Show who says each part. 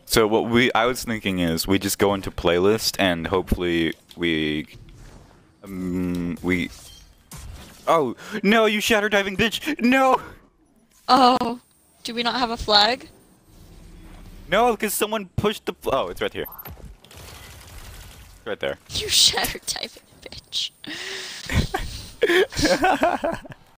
Speaker 1: So what I was thinking is we just go into playlist and hopefully we. Oh no! You shatter diving bitch! No!
Speaker 2: Oh, do we not have a flag?
Speaker 1: No, because someone pushed the. Oh, it's right here. Right there.
Speaker 2: You shattered diving bitch.